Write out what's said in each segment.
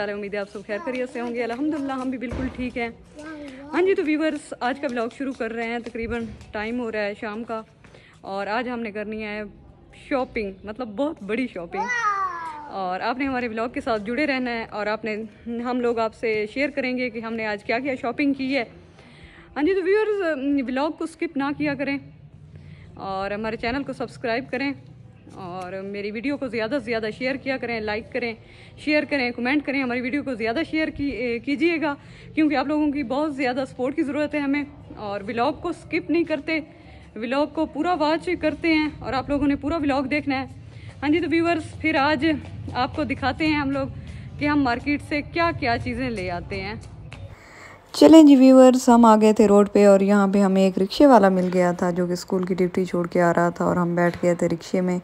हाल है? उम्मीद है आप सब खैर खैरियत से होंगे। अल्हम्दुलिल्लाह हम भी बिल्कुल ठीक हैं। हाँ जी, तो व्यूवर्स आज का ब्लॉग शुरू कर रहे हैं। तकरीबन टाइम हो रहा है शाम का और आज हमने करनी है शॉपिंग, मतलब बहुत बड़ी शॉपिंग। और आपने हमारे ब्लॉग के साथ जुड़े रहना है और हम लोग आपसे शेयर करेंगे कि हमने आज क्या क्या शॉपिंग की है। हाँ जी, तो व्यूवर्स ब्लॉग को स्किप ना किया करें और हमारे चैनल को सब्सक्राइब करें और मेरी वीडियो को ज़्यादा से ज़्यादा शेयर किया करें, लाइक करें, शेयर करें, कमेंट करें। हमारी वीडियो को ज़्यादा शेयर कीजिएगा क्योंकि आप लोगों की बहुत ज़्यादा सपोर्ट की ज़रूरत है हमें। और व्लॉग को स्किप नहीं करते, व्लॉग को पूरा वॉच करते हैं और आप लोगों ने पूरा व्लॉग देखना है। हाँ जी, तो व्यूवर्स फिर आज आपको दिखाते हैं हम लोग कि हम मार्केट से क्या क्या चीज़ें ले आते हैं। चलें जी व्यूवर्स, हम आ गए थे रोड पे और यहाँ पे हमें एक रिक्शे वाला मिल गया था जो कि स्कूल की ड्यूटी छोड़ के आ रहा था और हम बैठ गए थे रिक्शे में।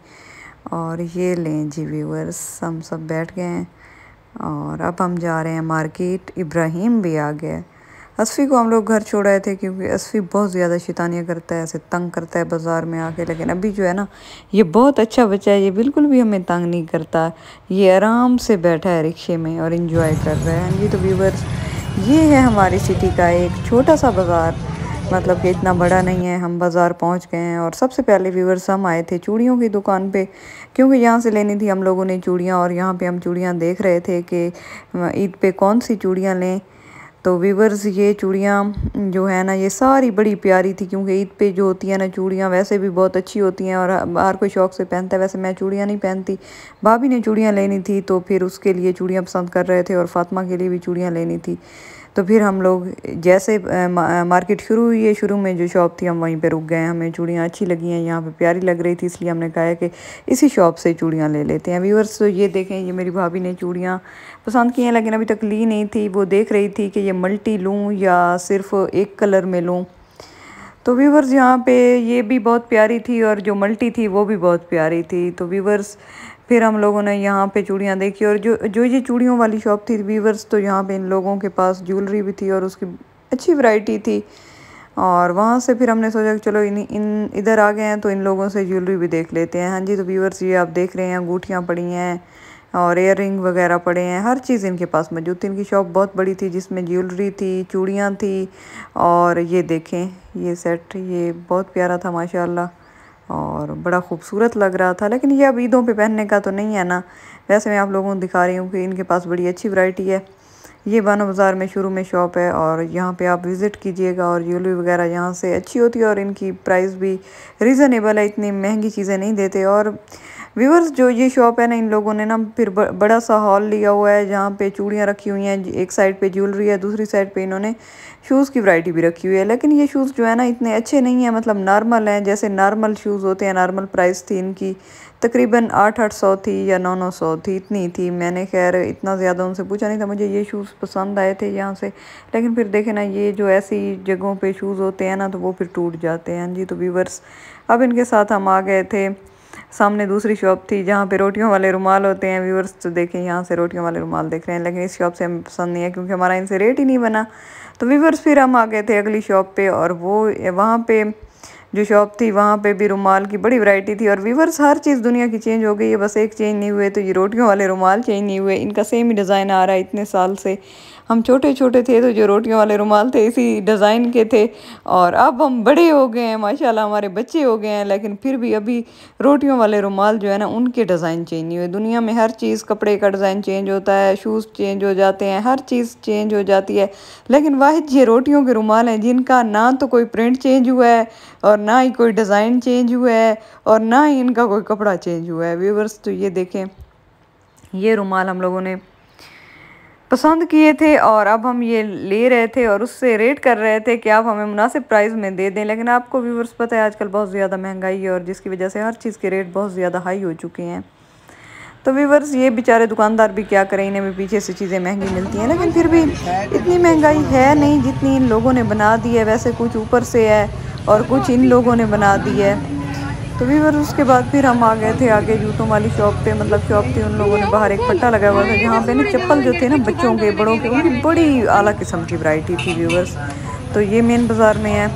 और ये लें जी व्यूवर्स, हम सब बैठ गए हैं और अब हम जा रहे हैं मार्केट। इब्राहिम भी आ गया। असफ़ी को हम लोग घर छोड़ आए थे क्योंकि असफ़ी बहुत ज़्यादा शैतानियाँ करता है, ऐसे तंग करता है बाज़ार में आके। लेकिन अभी जो है ना, ये बहुत अच्छा बच्चा है, ये बिल्कुल भी हमें तंग नहीं करता। ये आराम से बैठा है रिक्शे में और इंजॉय कर रहा है। जी तो व्यूवर्स, ये है हमारी सिटी का एक छोटा सा बाज़ार, मतलब कि इतना बड़ा नहीं है। हम बाज़ार पहुंच गए हैं और सबसे पहले व्यूवर्स हम आए थे चूड़ियों की दुकान पे क्योंकि यहाँ से लेनी थी हम लोगों ने चूड़ियाँ। और यहाँ पे हम चूड़ियाँ देख रहे थे कि ईद पे कौन सी चूड़ियाँ लें। तो व्यूवर्स ये चूड़ियाँ जो है ना, ये सारी बड़ी प्यारी थी क्योंकि ईद पे जो होती है ना चूड़ियाँ वैसे भी बहुत अच्छी होती हैं और हर कोई शौक़ से पहनता है। वैसे मैं चूड़ियाँ नहीं पहनती, भाभी ने चूड़ियाँ लेनी थी तो फिर उसके लिए चूड़ियाँ पसंद कर रहे थे और फातिमा के लिए भी चूड़ियाँ लेनी थी। तो फिर हम लोग जैसे मार्केट शुरू हुई है, शुरू में जो शॉप थी हम वहीं पे रुक गए। हमें चूड़ियाँ अच्छी लगी हैं, यहाँ पे प्यारी लग रही थी, इसलिए हमने कहा है कि इसी शॉप से चूड़ियाँ ले लेते हैं। व्यूअर्स तो ये देखें, ये मेरी भाभी ने चूड़ियाँ पसंद की हैं लेकिन अभी तक ली नहीं थी। वो देख रही थी कि ये मल्टी लूँ या सिर्फ एक कलर में लूँ। तो व्यूवर्स यहाँ पे ये भी बहुत प्यारी थी और जो मल्टी थी वो भी बहुत प्यारी थी। तो व्यूवर्स फिर हम लोगों ने यहाँ पे चूड़ियाँ देखी और जो ये चूड़ियों वाली शॉप थी व्यूवर्स, तो यहाँ पे इन लोगों के पास ज्वेलरी भी थी और उसकी अच्छी वैरायटी थी। और वहाँ से फिर हमने सोचा कि चलो इधर आ गए हैं तो इन लोगों से ज्वेलरी भी देख लेते हैं। हाँ जी, तो व्यूवर्स ये आप देख रहे हैं, अंगूठियाँ पड़ी हैं और इयर रिंग वगैरह पड़े हैं, हर चीज़ इनके पास मौजूद थी। इनकी शॉप बहुत बड़ी थी जिसमें ज्वेलरी थी, चूड़ियाँ थी। और ये देखें, ये सेट ये बहुत प्यारा था माशाल्लाह और बड़ा खूबसूरत लग रहा था। लेकिन ये अब ईदों पे पहनने का तो नहीं है ना। वैसे मैं आप लोगों को दिखा रही हूँ कि इनके पास बड़ी अच्छी वैरायटी है। ये बानो बाज़ार में शुरू में शॉप है और यहाँ पे आप विज़िट कीजिएगा और ज्वेलरी वगैरह यहाँ से अच्छी होती है और इनकी प्राइस भी रीज़नेबल है, इतनी महंगी चीज़ें नहीं देते। और व्यूवर्स जो ये शॉप है ना, इन लोगों ने ना फिर बड़ा सा हॉल लिया हुआ है जहाँ पे चूड़ियाँ रखी हुई हैं। एक साइड पे ज्वेलरी है, दूसरी साइड पे इन्होंने शूज़ की वैरायटी भी रखी हुई है। लेकिन ये शूज़ जो है ना इतने अच्छे नहीं हैं, मतलब नॉर्मल हैं, जैसे नॉर्मल शूज़ होते हैं। नॉर्मल प्राइस थी इनकी तकरीबन 800 थी या 900 थी, इतनी थी। मैंने खैर इतना ज़्यादा उनसे पूछा नहीं था, मुझे ये शूज़ पसंद आए थे यहाँ से। लेकिन फिर देखे ना, ये जो ऐसी जगहों पे शूज़ होते हैं ना तो वो फिर टूट जाते हैं। जी तो व्यूवर्स अब इनके साथ हम आ गए थे। सामने दूसरी शॉप थी जहाँ पे रोटियों वाले रुमाल होते हैं। व्यूवर्स तो देखें, यहाँ से रोटियों वाले रुमाल देख रहे हैं, लेकिन इस शॉप से हमें पसंद नहीं है क्योंकि हमारा इनसे रेट ही नहीं बना। तो व्यूवर्स फिर हम आ गए थे अगली शॉप पे और वो वहाँ पे जो शॉप थी वहाँ पे भी रुमाल की बड़ी वैरायटी थी। और व्यूवर्स हर चीज़ दुनिया की चेंज हो गई है, बस एक चेंज नहीं हुए, तो ये रोटियों वाले रुमाल चेंज नहीं हुए। इनका सेम ही डिज़ाइन आ रहा है। इतने साल से हम छोटे छोटे थे तो जो रोटियों वाले रुमाल थे इसी डिज़ाइन के थे और अब हम बड़े हो गए हैं माशाल्लाह, हमारे बच्चे हो गए हैं, लेकिन फिर भी अभी रोटियों वाले रुमाल जो है ना उनके डिज़ाइन चेंज नहीं हुए। दुनिया में हर चीज़, कपड़े का डिज़ाइन चेंज होता है, शूज़ चेंज हो जाते हैं, हर चीज़ चेंज हो जाती है, लेकिन वाहिद ये रोटियों के रुमाल हैं जिनका ना तो कोई प्रिंट चेंज हुआ है और ना ही कोई डिज़ाइन चेंज हुआ है और ना ही इनका कोई कपड़ा चेंज हुआ है। व्यूवर्स तो ये देखें, ये रुमाल हम लोगों ने पसंद किए थे और अब हम ये ले रहे थे और उससे रेट कर रहे थे कि आप हमें मुनासिब प्राइस में दे दें। लेकिन आपको व्यूवर्स पता है आजकल बहुत ज़्यादा महंगाई है और जिसकी वजह से हर चीज़ के रेट बहुत ज़्यादा हाई हो चुके हैं। तो व्यूवर्स ये बेचारे दुकानदार भी क्या करें, इन्हें भी पीछे से चीज़ें महंगी मिलती हैं, लेकिन फिर भी इतनी महंगाई है नहीं जितनी इन लोगों ने बना दी है। वैसे कुछ ऊपर से है और कुछ इन लोगों ने बना दी है। तो व्यूवर्स उसके बाद फिर हम आ गए थे आगे जूतों वाली शॉप पे। मतलब शॉप थी, उन लोगों ने बाहर एक पट्टा लगा हुआ था जहाँ पे ना चप्पल जो थे ना बच्चों के, बड़ों के, उनकी बड़ी आला किस्म की वैरायटी थी व्यूवर्स। तो ये मेन बाज़ार में है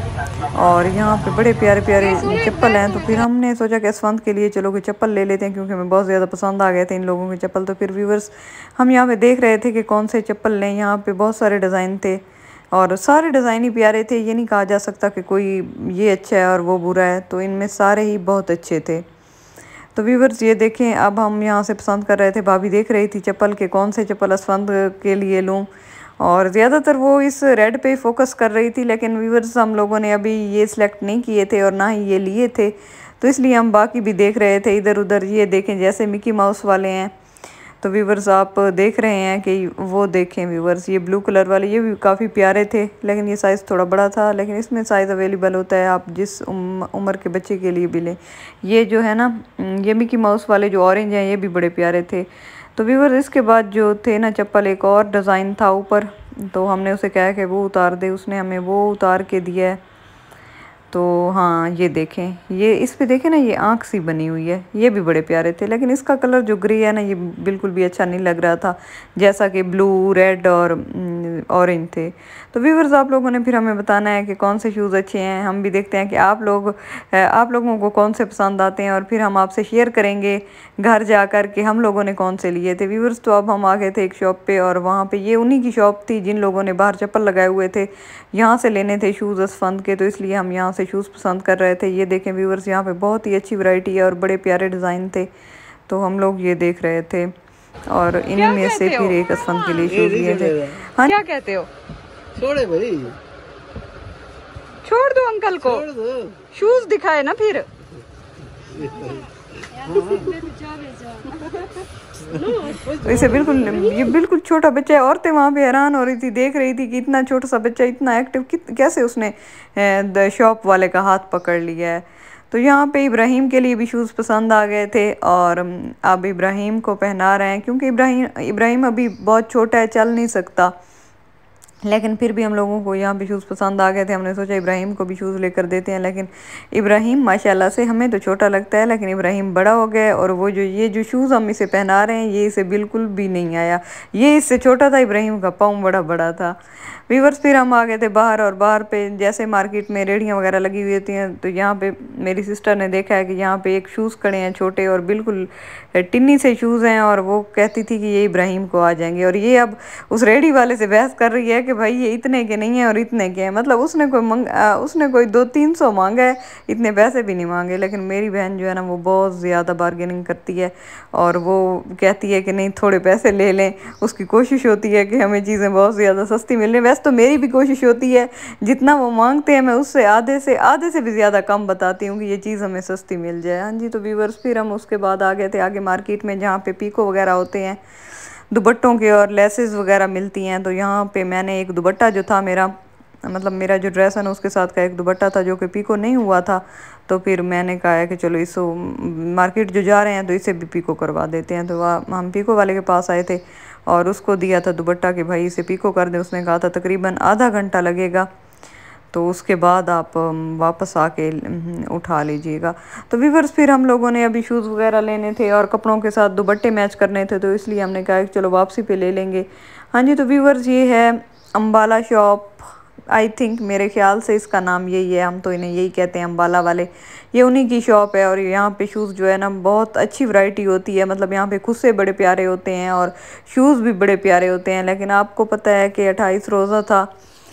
और यहाँ पे बड़े प्यारे प्यारे चप्पल हैं। तो फिर हमने सोचा कि असवंत के लिए चलो कि चप्पल ले लेते हैं, क्योंकि हमें बहुत ज़्यादा पसंद आ गए थे इन लोगों के चप्पल। तो फिर व्यूवर्स हम यहाँ पे देख रहे थे कि कौन से चप्पल लें। यहाँ पे बहुत सारे डिज़ाइन थे और सारे डिज़ाइन ही प्यारे थे। ये नहीं कहा जा सकता कि कोई ये अच्छा है और वो बुरा है, तो इनमें सारे ही बहुत अच्छे थे। तो व्यूवर्स ये देखें, अब हम यहाँ से पसंद कर रहे थे, भाभी देख रही थी चप्पल के कौन से चप्पल असवंत के लिए लूँ, और ज़्यादातर वो इस रेड पे फोकस कर रही थी। लेकिन व्यूवर्स हम लोगों ने अभी ये सिलेक्ट नहीं किए थे और ना ही ये लिए थे, तो इसलिए हम बाकी भी देख रहे थे इधर उधर। ये देखें जैसे मिकी माउस वाले हैं, तो व्यूवर्स आप देख रहे हैं कि वो देखें व्यूवर्स, ये ब्लू कलर वाले ये भी काफ़ी प्यारे थे, लेकिन ये साइज़ थोड़ा बड़ा था। लेकिन इसमें साइज़ अवेलेबल होता है, आप जिस उम्र के बच्चे के लिए भी लें। ये जो है ना, ये मिकी माउस वाले जो ऑरेंज हैं, ये भी बड़े प्यारे थे। तो व्यूवर्स इसके बाद जो थे ना चप्पल, एक और डिज़ाइन था ऊपर, तो हमने उसे कहा कि वो उतार दे, उसने हमें वो उतार के दिया है। तो हाँ ये देखें, ये इस पे देखें ना, ये आँख सी बनी हुई है, ये भी बड़े प्यारे थे। लेकिन इसका कलर जो ग्रे है ना, ये बिल्कुल भी अच्छा नहीं लग रहा था, जैसा कि ब्लू, रेड और ऑरेंज थे। तो व्यूवर्स आप लोगों ने फिर हमें बताना है कि कौन से शूज़ अच्छे हैं। हम भी देखते हैं कि आप लोगों को कौन से पसंद आते हैं, और फिर हम आपसे शेयर करेंगे घर जाकर के हम लोगों ने कौन से लिए थे। व्यूवर्स तो अब हम आ गए थे एक शॉप पे, और वहाँ पे ये उन्हीं की शॉप थी जिन लोगों ने बाहर चप्पल लगाए हुए थे। यहाँ से लेने थे शूज़ असफंद के, तो इसलिए हम यहाँ से शूज़ पसंद कर रहे थे। ये देखें व्यूवर्स, यहाँ पे बहुत ही अच्छी वैरायटी है और बड़े प्यारे डिज़ाइन थे, तो हम लोग ये देख रहे थे, और इन्हीं में से फिर एक असफंद के लिए शूज़ लिए थे। हाँ क्या कहते हो? छोड़े भाई, छोड़ दो अंकल को, शूज दिखाए ना फिर। तो इसे बिल्कुल, ये बिल्कुल छोटा बच्चा है। औरतें वहाँ पे हैरान हो रही थी, देख रही थी कि इतना छोटा सा बच्चा इतना एक्टिव, कैसे उसने शॉप वाले का हाथ पकड़ लिया है। तो यहाँ पे इब्राहिम के लिए भी शूज़ पसंद आ गए थे, और अब इब्राहिम को पहना रहे हैं, क्योंकि इब्राहिम अभी बहुत छोटा है, चल नहीं सकता। लेकिन फिर भी हम लोगों को यहाँ पे शूज़ पसंद आ गए थे। हमने सोचा इब्राहिम को भी शूज़ लेकर देते हैं, लेकिन इब्राहिम माशाल्लाह से हमें तो छोटा लगता है, लेकिन इब्राहिम बड़ा हो गया है, और वो ये जो शूज़ हम इसे पहना रहे हैं, ये इसे बिल्कुल भी नहीं आया। ये इससे छोटा था, इब्राहिम का पाँव बड़ा बड़ा था। व्यूवर्स फिर हम आ गए थे बाहर, और बाहर पे जैसे मार्केट में रेहड़ियाँ वगैरह लगी हुई होती हैं, तो यहाँ पे मेरी सिस्टर ने देखा है कि यहाँ पे एक शूज़ खड़े हैं छोटे, और बिल्कुल टिन्नी से शूज़ हैं, और वो कहती थी कि ये इब्राहिम को आ जाएंगे। और ये अब उस रेहड़ी वाले से बहस कर रही है कि भाई ये इतने के नहीं है और इतने के हैं। मतलब उसने कोई 200-300 मांगा है, इतने पैसे भी नहीं मांगे। लेकिन मेरी बहन जो है ना, वो बहुत ज़्यादा बार्गेनिंग करती है, और वो कहती है कि नहीं थोड़े पैसे ले लें। उसकी कोशिश होती है कि हमें चीज़ें बहुत ज़्यादा सस्ती मिल रही। वैसे तो मेरी भी कोशिश होती है, जितना वो मांगते हैं मैं उससे आधे से भी ज़्यादा कम बताती हूँ कि ये चीज़ हमें सस्ती मिल जाए। हाँ जी। तो व्यूवर्स फिर हम उसके बाद आ गए थे आगे मार्केट में, जहाँ पे पीको वगैरह होते हैं, दुपट्टों के और लेसेस वगैरह मिलती हैं। तो यहाँ पे मैंने एक दुपट्टा जो था मेरा जो ड्रेस है ना, उसके साथ का एक दुपट्टा था जो कि पीको नहीं हुआ था। तो फिर मैंने कहा है कि चलो इसको मार्केट जो जा रहे हैं तो इसे भी पीको करवा देते हैं। तो हम पीको वाले के पास आए थे और उसको दिया था दुपट्टा कि भाई इसे पीको कर दें। उसने कहा था तकरीबन आधा घंटा लगेगा, तो उसके बाद आप वापस आके उठा लीजिएगा। तो व्यूवर्स फिर हम लोगों ने अभी शूज़ वगैरह लेने थे और कपड़ों के साथ दुपट्टे मैच करने थे, तो इसलिए हमने कहा कि चलो वापसी पे ले लेंगे। हाँ जी। तो व्यूवर्स ये है अम्बाला शॉप, आई थिंक मेरे ख्याल से इसका नाम यही है, हम तो इन्हें यही कहते हैं अम्बाला वाले। ये उन्हीं की शॉप है, और यहाँ पे शूज़ जो है ना बहुत अच्छी वैरायटी होती है। मतलब यहाँ पे खुस्से बड़े प्यारे होते हैं और शूज़ भी बड़े प्यारे होते हैं। लेकिन आपको पता है कि 28 रोज़ा था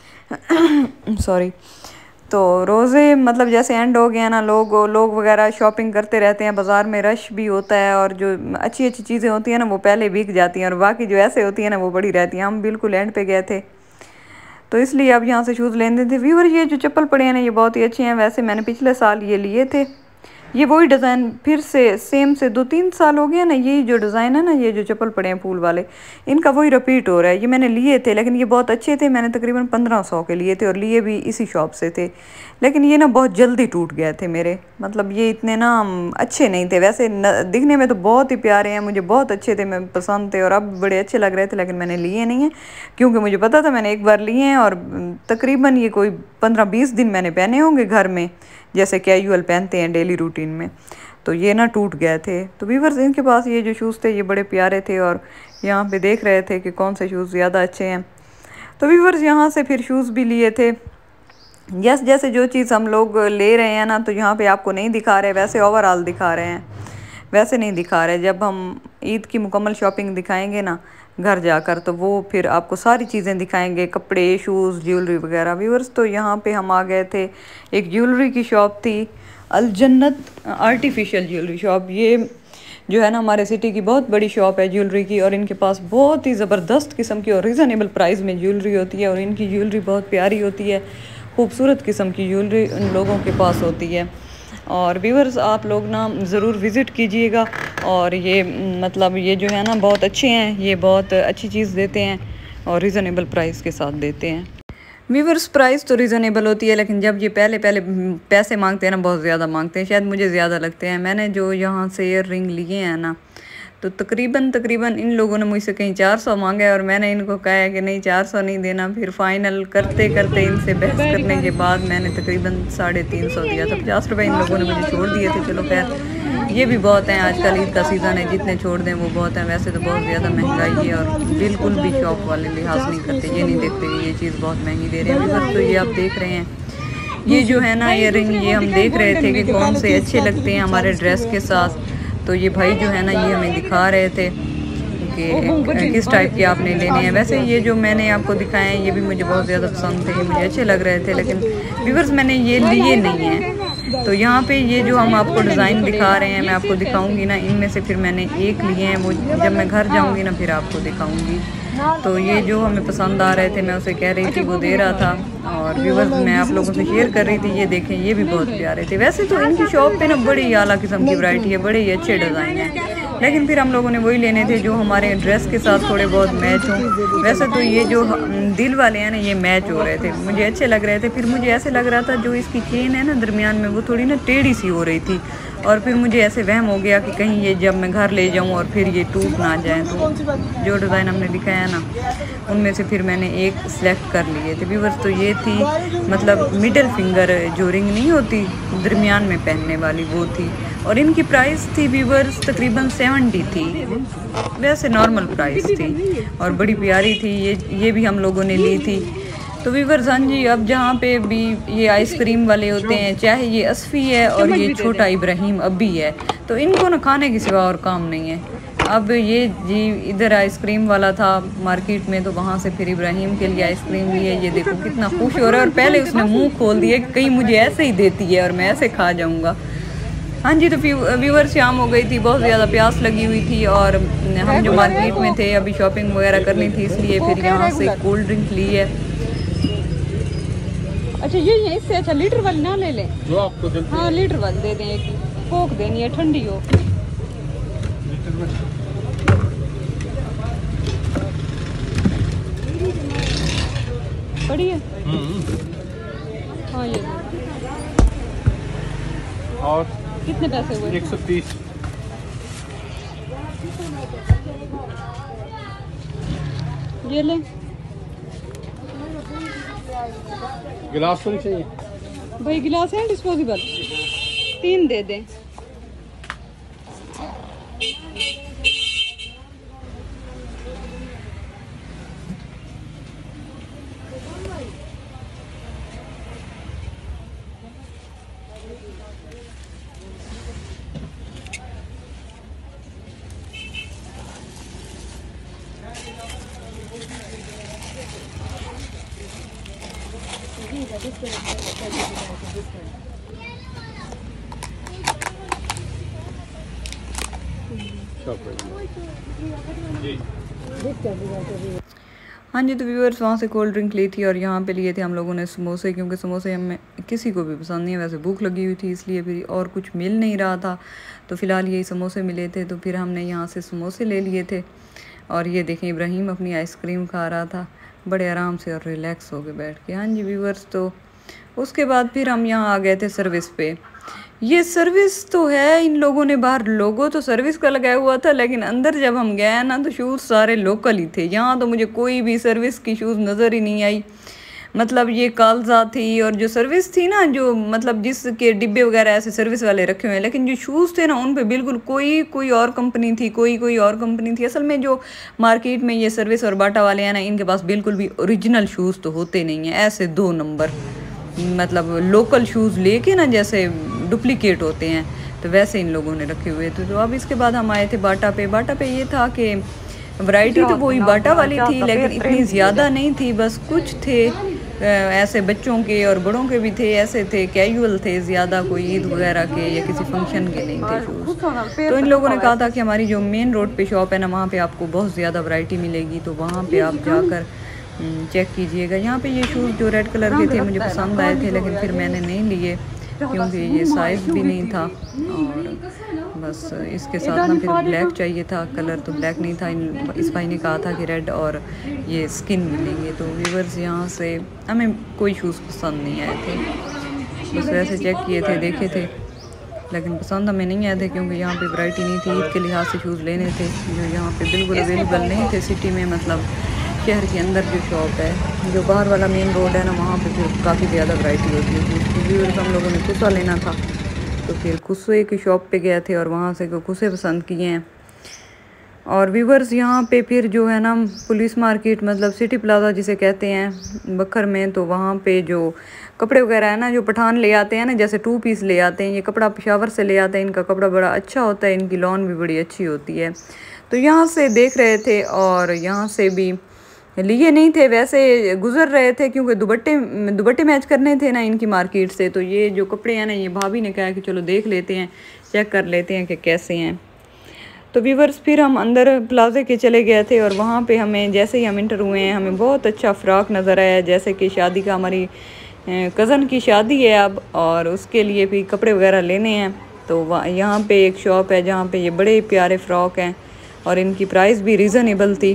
सॉरी, तो रोज़े मतलब जैसे एंड हो गया ना, लोग वगैरह शॉपिंग करते रहते हैं, बाज़ार में रश भी होता है, और जो अच्छी अच्छी चीज़ें होती हैं ना वो पहले बिक जाती हैं, और बाकी जो ऐसे होती हैं ना वो बड़ी रहती हैं। हम बिल्कुल एंड पे गए थे, तो इसलिए अब यहाँ से शूज़ लेने थे। व्यूअर ये जो चप्पल पड़े हैं ना, ये बहुत ही अच्छे हैं। वैसे मैंने पिछले साल ये लिए थे, ये वही डिज़ाइन फिर से सेम से 2-3 साल हो गया ना, यही जो डिज़ाइन है ना, ये जो चप्पल पड़े हैं फूल वाले, इनका वही रिपीट हो रहा है। ये मैंने लिए थे, लेकिन ये बहुत अच्छे थे। मैंने तकरीबन 1500 के लिए थे, और लिए भी इसी शॉप से थे। लेकिन ये ना बहुत जल्दी टूट गए थे मेरे, मतलब ये इतने ना अच्छे नहीं थे। वैसे दिखने में तो बहुत ही प्यारे हैं, मुझे बहुत अच्छे थे, मैं पसंद थे, और अब बड़े अच्छे लग रहे थे। लेकिन मैंने लिए नहीं हैं, क्योंकि मुझे पता था मैंने एक बार लिए हैं, और तकरीबन ये कोई 15-20 दिन मैंने पहने होंगे घर में, जैसे कैजुअल पहनते हैं डेली रूटीन में। तो ये ना टूट गए थे। तो व्यूअर्स इनके पास ये जो शूज़ थे ये बड़े प्यारे थे, और यहाँ पे देख रहे थे कि कौन से शूज़ ज़्यादा अच्छे हैं। तो व्यूअर्स यहाँ से फिर शूज़ भी लिए थे, यस, जैसे जो चीज़ हम लोग ले रहे हैं ना, तो यहाँ पे आपको नहीं दिखा रहे, वैसे ओवरऑल दिखा रहे हैं, वैसे नहीं दिखा रहे। जब हम ईद की मुकम्मल शॉपिंग दिखाएंगे ना घर जाकर, तो वो फिर आपको सारी चीज़ें दिखाएंगे, कपड़े, शूज़, ज्वेलरी वगैरह। व्यूअर्स, तो यहाँ पे हम आ गए थे, एक ज्वेलरी की शॉप थी, अल जन्नत आर्टिफिशियल ज्वेलरी शॉप। ये जो है ना हमारे सिटी की बहुत बड़ी शॉप है ज्वेलरी की, और इनके पास बहुत ही ज़बरदस्त किस्म की और रिजनेबल प्राइस में ज्वेलरी होती है, और इनकी ज्वेलरी बहुत प्यारी होती है, खूबसूरत किस्म की ज्वेलरी इन लोगों के पास होती है। और व्यूअर्स, आप लोग ना ज़रूर विज़िट कीजिएगा। और ये मतलब ये जो है ना बहुत अच्छे हैं, ये बहुत अच्छी चीज़ देते हैं और रिज़नेबल प्राइस के साथ देते हैं। व्यूअर्स, प्राइस तो रिज़नेबल होती है, लेकिन जब ये पहले पैसे मांगते हैं ना, बहुत ज़्यादा मांगते हैं, शायद मुझे ज़्यादा लगते हैं। मैंने जो यहाँ से ईयर रिंग लिए हैं ना, तो तकरीबन इन लोगों ने मुझसे कहीं 400 मांगा है, और मैंने इनको कहा है कि नहीं 400 नहीं देना। फिर फाइनल करते करते इनसे बहस करने के बाद मैंने तकरीबन 350 दिया था। 50 रुपये इन लोगों ने मुझे छोड़ दिए थे। चलो खैर, ये भी बहुत हैं, आजकल ईद का सीज़न है, जितने छोड़ दें वो बहुत हैं। वैसे तो बहुत ज़्यादा महंगाई है, और बिल्कुल भी शॉप वाले लिहाज नहीं करते, ये नहीं देखते कि ये चीज़ बहुत महंगी दे रहे हैं। बस तो ये आप देख रहे हैं, ये जो है ना ईयर रिंग, ये हम देख रहे थे कि कौन से अच्छे लगते हैं हमारे ड्रेस के साथ। तो ये भाई जो है ना, ये हमें दिखा रहे थे कि किस टाइप के आपने लेने हैं। वैसे ये जो मैंने आपको दिखाए हैं, ये भी मुझे बहुत ज़्यादा पसंद थे, ये मुझे अच्छे लग रहे थे, लेकिन व्यूअर्स मैंने ये लिए नहीं हैं। तो यहाँ पे ये जो हम आपको डिज़ाइन दिखा रहे हैं, मैं आपको दिखाऊंगी ना, इनमें से फिर मैंने एक लिए हैं, वो जब मैं घर जाऊँगी ना फिर आपको दिखाऊँगी। तो ये जो हमें पसंद आ रहे थे, मैं उसे कह रही थी, वो दे रहा था, और व्यूअर्स मैं आप लोगों से शेयर कर रही थी। ये देखें, ये भी बहुत प्यारे थे। वैसे तो इनकी शॉप पे ना बड़ी ही आला किस्म की वैरायटी है, बड़े ही अच्छे डिज़ाइन हैं, लेकिन फिर हम लोगों ने वही लेने थे जो हमारे ड्रेस के साथ थोड़े बहुत मैच हों। वैसे तो ये जो दिल वाले हैं ना, ये मैच हो रहे थे, मुझे अच्छे लग रहे थे। फिर मुझे ऐसे लग रहा था जो इसकी चेन है ना दरमियान में, वो थोड़ी ना टेढ़ी सी हो रही थी, और फिर मुझे ऐसे वहम हो गया कि कहीं ये जब मैं घर ले जाऊं और फिर ये टूट ना जाए। तो जो डिज़ाइन हमने दिखाया ना, उनमें से फिर मैंने एक सिलेक्ट कर लिए थे। व्यूअर्स, तो ये थी मतलब मिडिल फिंगर जो रिंग नहीं होती दरमियान में पहनने वाली, वो थी, और इनकी प्राइस थी व्यूअर्स तकरीबन 70 थी। वैसे नॉर्मल प्राइस थी और बड़ी प्यारी थी। ये भी हम लोगों ने ली थी। तो व्यूअर्स, हाँ जी, अब जहाँ पे भी ये आइसक्रीम वाले होते हैं, चाहे ये असफ़ी है और ये छोटा इब्राहिम अभी है, तो इनको ना खाने के सिवा और काम नहीं है। अब ये जी इधर आइसक्रीम वाला था मार्केट में, तो वहाँ से फिर इब्राहिम के लिए आइसक्रीम लिए। ये देखो कितना खुश हो रहा है, और पहले उसने मुंह खोल दिया कि कहीं मुझे ऐसे ही देती है और मैं ऐसे खा जाऊँगा। हाँ जी, तो व्यूअर्स शाम हो गई थी, बहुत ज़्यादा प्यास लगी हुई थी, और हम जो मार्केट में थे अभी शॉपिंग वगैरह करनी थी, इसलिए फिर यहाँ से कोल्ड ड्रिंक ली है। अच्छा, ये इससे अच्छा लीटर वाली ना ले लें जो आपको। हाँ, लीटर वाली दे दें, एक कोक देनी है, ठंडी हो। बड़ी है। हाँ, ये और कितने पैसे हुए? 130। ये लें। गिलास तो नहीं चाहिए भाई? गिलास है डिस्पोजेबल, 3 दे दें। हाँ जी, तो व्यूअर्स वहाँ से कोल्ड ड्रिंक ली थी, और यहाँ पे लिए थे हम लोगों ने समोसे, क्योंकि समोसे हमें किसी को भी पसंद नहीं है। वैसे भूख लगी हुई थी, इसलिए फिर और कुछ मिल नहीं रहा था, तो फ़िलहाल यही समोसे मिले थे, तो फिर हमने यहाँ से समोसे ले लिए थे। और ये देखें, इब्राहिम अपनी आइसक्रीम खा रहा था बड़े आराम से और रिलैक्स हो के बैठ के। हाँ जी व्यूअर्स, तो उसके बाद फिर हम यहाँ आ गए थे सर्विस पे। ये सर्विस तो है, इन लोगों ने बाहर लोगो तो सर्विस का लगाया हुआ था, लेकिन अंदर जब हम गए ना, तो शूज़ सारे लोकल ही थे। यहाँ तो मुझे कोई भी सर्विस की शूज़ नज़र ही नहीं आई। मतलब ये कालजा थी, और जो सर्विस थी ना, जो मतलब जिसके डिब्बे वगैरह ऐसे सर्विस वाले रखे हुए हैं, लेकिन जो शूज़ थे ना, उन पे बिल्कुल कोई और कंपनी थी, कोई और कंपनी थी। असल में जो मार्केट में ये सर्विस और बाटा वाले हैं ना, इनके पास बिल्कुल भी ओरिजिनल शूज़ तो होते नहीं हैं, ऐसे 2 नंबर। मतलब लोकल शूज़ लेके ना जैसे डुप्लीकेट होते हैं, तो वैसे इन लोगों ने रखे हुए थे। तो अब इसके बाद हम आए थे बाटा पे ये था कि वैरायटी तो वही बाटा वाली थी, लेकिन इतनी ज़्यादा नहीं थी, बस कुछ थे ऐसे बच्चों के और बड़ों के भी थे, ऐसे थे कैजुअल थे, ज़्यादा कोई ईद वगैरह के या किसी फंक्शन के नहीं थे शूज़। तो इन लोगों ने कहा था कि हमारी जो मेन रोड पे शॉप है ना, वहाँ पे आपको बहुत ज़्यादा वैरायटी मिलेगी, तो वहाँ पे आप जाकर चेक कीजिएगा। यहाँ पे ये शूज़ जो रेड कलर के थे मुझे पसंद आए थे, लेकिन फिर मैंने नहीं लिए क्योंकि ये साइज़ भी नहीं था, और बस इसके साथ ना फिर ब्लैक चाहिए था, कलर तो ब्लैक नहीं था। इस भाई ने कहा था कि रेड और ये स्किन मिलेंगे। तो व्यूवर्स यहाँ से हमें कोई शूज़ पसंद नहीं आए थे, बस वैसे चेक किए थे, देखे थे, लेकिन पसंद हमें नहीं आए थे क्योंकि यहाँ पे वैरायटी नहीं थी। ईद के लिहाज से शूज़ लेने थे जो यहाँ पे बिल्कुल अवेलेबल नहीं थे सिटी में, मतलब शहर के अंदर जो शॉप है, जो बाहर वाला मेन रोड है ना, वहाँ पे फिर काफ़ी ज़्यादा वैरायटी होती है। व्यूअर्स हम लोगों ने कुसा लेना था, तो फिर कुसे की शॉप पे गए थे और वहाँ से कुसे पसंद किए हैं। और व्यूअर्स यहाँ पे फिर जो है ना पुलिस मार्केट, मतलब सिटी प्लाजा जिसे कहते हैं बखर में, तो वहाँ पे जो कपड़े वगैरह है ना, जो पठान ले आते हैं ना, जैसे 2 पीस ले आते हैं, ये कपड़ा पेशावर से ले आते हैं, इनका कपड़ा बड़ा अच्छा होता है, इनकी लॉन भी बड़ी अच्छी होती है। तो यहाँ से देख रहे थे और यहाँ से भी लिए नहीं थे, वैसे गुजर रहे थे क्योंकि दुपट्टे मैच करने थे ना इनकी मार्केट से। तो ये जो कपड़े हैं ना, ये भाभी ने कहा कि चलो देख लेते हैं, चेक कर लेते हैं कि कैसे हैं। तो व्यूवर्स फिर हम अंदर प्लाजे के चले गए थे और वहाँ पे हमें जैसे ही हम इंटर हुए हैं, हमें बहुत अच्छा फ़्रॉक नज़र आया, जैसे कि शादी का, हमारी कज़न की शादी है अब, और उसके लिए भी कपड़े वगैरह लेने हैं। तो यहाँ पे एक शॉप है जहाँ पे ये बड़े प्यारे फ़्रॉक हैं और इनकी प्राइस भी रीज़नेबल थी,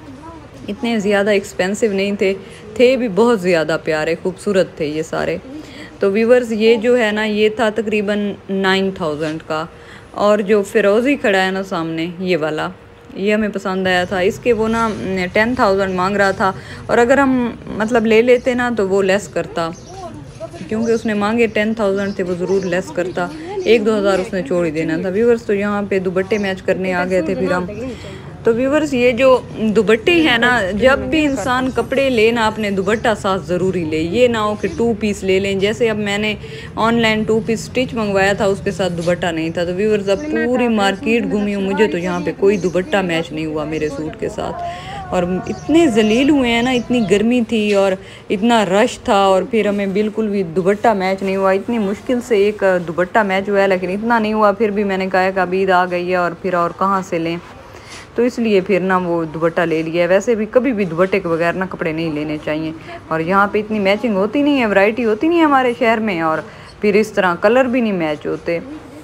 इतने ज़्यादा एक्सपेंसिव नहीं थे भी बहुत ज़्यादा प्यारे खूबसूरत थे ये सारे। तो व्यूवर्स ये जो है ना, ये था तकरीबन 9000 का, और जो फिरोज़ी खड़ा है ना सामने, ये वाला, ये हमें पसंद आया था। इसके वो ना 10,000 मांग रहा था, और अगर हम मतलब ले लेते ना तो वो लेस करता, क्योंकि उसने मांगे 10,000 थे, वो ज़रूर लेस करता, 1-2 हज़ार उसने छोड़ ही देना था। व्यूवर्स तो यहाँ पे दुपट्टे मैच करने आ गए थे फिर हम। तो व्यूवर्स ये जो दुपट्टे हैं ना, जब भी इंसान कपड़े ले ना, अपने दुपट्टा साथ ज़रूरी ले, ये ना हो कि 2 पीस ले लें। जैसे अब मैंने ऑनलाइन 2 पीस स्टिच मंगवाया था, उसके साथ दुपट्टा नहीं था। तो व्यूवर्स अब पूरी मार्केट घूमी हूँ, मुझे तो यहाँ पे कोई दुपट्टा मैच नहीं हुआ मेरे सूट के साथ, और इतने जलील हुए हैं ना, इतनी गर्मी थी और इतना रश था, और फिर हमें बिल्कुल भी दुपट्टा मैच नहीं हुआ। इतनी मुश्किल से एक दुपट्टा मैच हुआ है, लेकिन इतना नहीं हुआ। फिर भी मैंने कहा कि अब ईद आ गई है और फिर और कहाँ से लें, तो इसलिए फिर ना वो दुपट्टा ले लिया। वैसे भी कभी भी दुपट्टे के बगैर ना कपड़े नहीं लेने चाहिए, और यहाँ पे इतनी मैचिंग होती नहीं है, वैरायटी होती नहीं है हमारे शहर में, और फिर इस तरह कलर भी नहीं मैच होते।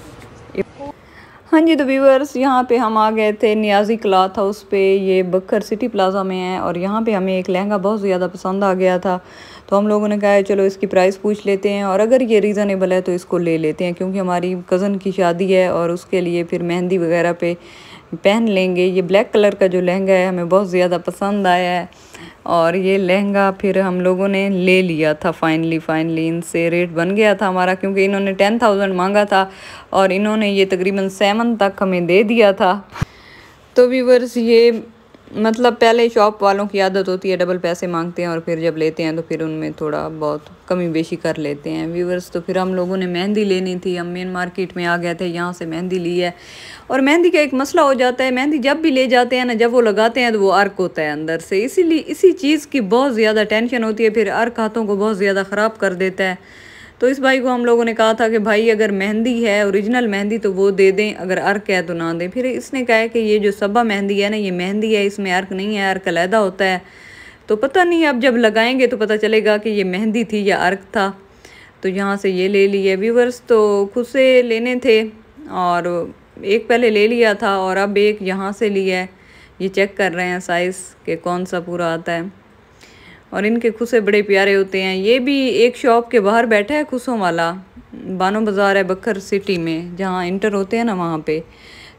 हाँ जी, तो व्यूअर्स यहाँ पे हम आ गए थे नियाजी क्लॉथ हाउस पे, ये बखर सिटी प्लाजा में है, और यहाँ पे हमें एक लहंगा बहुत ज़्यादा पसंद आ गया था। तो हम लोगों ने कहा चलो इसकी प्राइस पूछ लेते हैं, और अगर ये रीज़नेबल है तो इसको ले लेते हैं, क्योंकि हमारी कज़न की शादी है और उसके लिए फिर मेहंदी वगैरह पे पहन लेंगे। ये ब्लैक कलर का जो लहंगा है हमें बहुत ज़्यादा पसंद आया है, और ये लहंगा फिर हम लोगों ने ले लिया था फाइनली इनसे रेट बन गया था हमारा, क्योंकि इन्होंने 10,000 मांगा था और इन्होंने ये तकरीबन 7 तक हमें दे दिया था। तो व्यूअर्स ये मतलब पहले शॉप वालों की आदत होती है, डबल पैसे मांगते हैं, और फिर जब लेते हैं तो फिर उनमें थोड़ा बहुत कमी बेशी कर लेते हैं व्यूअर्स। तो फिर हम लोगों ने मेहंदी लेनी थी, हम मेन मार्केट में आ गए थे, यहाँ से मेहंदी ली है। और मेहंदी का एक मसला हो जाता है, मेहंदी जब भी ले जाते हैं ना, जब वो लगाते हैं तो वो अर्क होता है अंदर से, इसीलिए इसी चीज़ की बहुत ज़्यादा टेंशन होती है, फिर अर्क हाथों को बहुत ज़्यादा ख़राब कर देता है। तो इस भाई को हम लोगों ने कहा था कि भाई अगर मेहंदी है ओरिजिनल मेहंदी तो वो दे दें, अगर अर्क है तो ना दें। फिर इसने कहा कि ये जो सबा मेहंदी है ना, ये मेहंदी है, इसमें अर्क नहीं है, अर्क अलहदा होता है। तो पता नहीं, अब जब लगाएंगे तो पता चलेगा कि ये मेहंदी थी या अर्क था। तो यहाँ से ये ले लिए व्यूअर्स, तो खुद से लेने थे, और एक पहले ले लिया था और अब एक यहाँ से लिया है। ये चेक कर रहे हैं साइज़ के कौन सा पूरा आता है, और इनके खुसे बड़े प्यारे होते हैं। ये भी एक शॉप के बाहर बैठा है खुसों वाला, बानो बाज़ार है बखर सिटी में, जहाँ इंटर होते हैं ना वहाँ पे।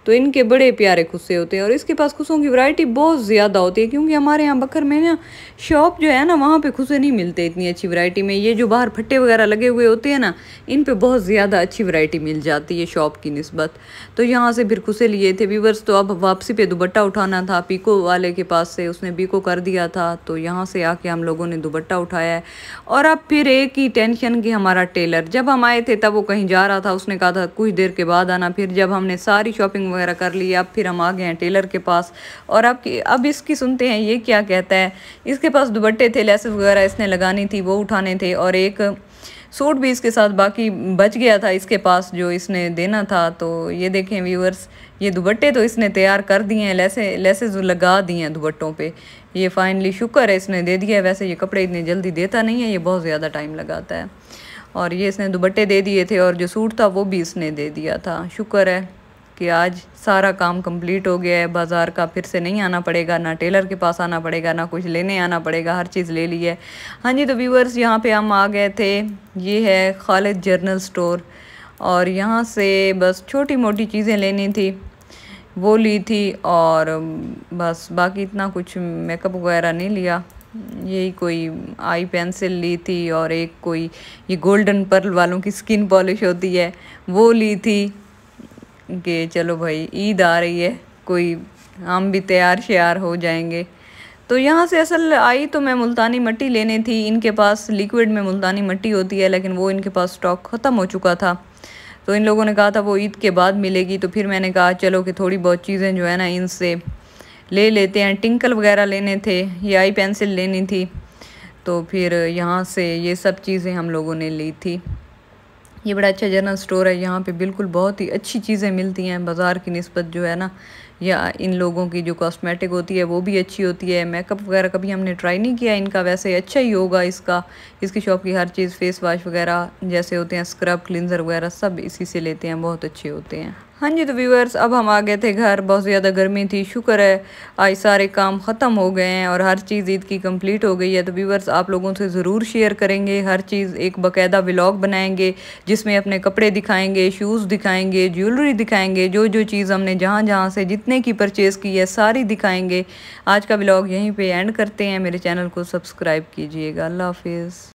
तो इनके बड़े प्यारे खुस्से होते हैं और इसके पास खुसों की वैरायटी बहुत ज़्यादा होती है, क्योंकि हमारे यहाँ बकर में ना शॉप जो है ना वहाँ पे खुसे नहीं मिलते इतनी अच्छी वैरायटी में। ये जो बाहर फट्टे वगैरह लगे हुए होते हैं ना, इन पे बहुत ज़्यादा अच्छी वैरायटी मिल जाती है शॉप की निस्बत। तो यहाँ से फिर खुसे लिए थे व्यूअर्स। तो अब वापसी पे दुपट्टा उठाना था, पीको वाले के पास से उसने पीको कर दिया था, तो यहाँ से आके हम लोगों ने दुपट्टा उठाया है। और अब फिर एक ही टेंशन कि हमारा टेलर, जब हम आए थे तब वो कहीं जा रहा था, उसने कहा था कुछ देर के बाद आना। फिर जब हमने सारी शॉपिंग वगैरह कर ली, अब फिर हम आ गए हैं टेलर के पास। और अब इसकी सुनते हैं ये क्या कहता है। इसके पास दुपट्टे थे, लेसेस वगैरह इसने लगानी थी, वो उठाने थे, और एक सूट भी इसके साथ बाकी बच गया था इसके पास जो इसने देना था। तो ये देखें व्यूअर्स, ये दुपट्टे तो इसने तैयार कर दिए हैं, लेसेस लगा दिए हैं दुपट्टों पे। ये फाइनली शुक्र है इसने दे दिया है। वैसे ये कपड़े इतनी जल्दी देता नहीं है, ये बहुत ज़्यादा टाइम लगाता है। और ये इसने दुपट्टे दे दिए थे और जो सूट था वो भी इसने दे दिया था। शुक्र है कि आज सारा काम कंप्लीट हो गया है। बाज़ार का फिर से नहीं आना पड़ेगा, ना टेलर के पास आना पड़ेगा, ना कुछ लेने आना पड़ेगा, हर चीज़ ले ली है। हाँ जी, तो व्यूअर्स यहाँ पे हम आ गए थे। ये है खालिद जनरल स्टोर और यहाँ से बस छोटी मोटी चीज़ें लेनी थी वो ली थी, और बस बाकी इतना कुछ मेकअप वगैरह नहीं लिया। यही कोई आई पेंसिल ली थी और एक कोई ये गोल्डन पर्ल वालों की स्किन पॉलिश होती है वो ली थी कि चलो भाई ईद आ रही है, कोई हम भी तैयार श्यार हो जाएंगे। तो यहाँ से असल आई तो मैं मुल्तानी मिट्टी लेने थी। इनके पास लिक्विड में मुल्तानी मिट्टी होती है, लेकिन वो इनके पास स्टॉक ख़त्म हो चुका था। तो इन लोगों ने कहा था वो ईद के बाद मिलेगी। तो फिर मैंने कहा चलो कि थोड़ी बहुत चीज़ें जो है ना इनसे ले लेते हैं। टिंकल वगैरह लेने थे, ये आई पेंसिल लेनी थी, तो फिर यहाँ से ये सब चीज़ें हम लोगों ने ली थी। ये बड़ा अच्छा जनरल स्टोर है, यहाँ पे बिल्कुल बहुत ही अच्छी चीज़ें मिलती हैं बाज़ार की निस्बत जो है ना, या इन लोगों की जो कॉस्मेटिक होती है वो भी अच्छी होती है। मेकअप वगैरह कभी हमने ट्राई नहीं किया इनका, वैसे अच्छा ही होगा इसकी शॉप की हर चीज़। फेस वॉश वगैरह जैसे होते हैं, स्क्रब क्लिनज़र वगैरह सब इसी से लेते हैं, बहुत अच्छे होते हैं। हाँ जी, तो व्यूअर्स अब हम आ गए थे घर। बहुत ज़्यादा गर्मी थी, शुक्र है आज सारे काम ख़त्म हो गए हैं और हर चीज़ ईद की कंप्लीट हो गई है। तो व्यूअर्स आप लोगों से ज़रूर शेयर करेंगे हर चीज़, एक बाकायदा व्लॉग बनाएंगे जिसमें अपने कपड़े दिखाएंगे, शूज़ दिखाएंगे, ज्वेलरी दिखाएंगे, जो जो चीज़ हमने जहाँ जहाँ से जितने की परचेज़ की है सारी दिखाएंगे। आज का व्लॉग यहीं पर एंड करते हैं। मेरे चैनल को सब्सक्राइब कीजिएगा। अल्लाह हाफिज़।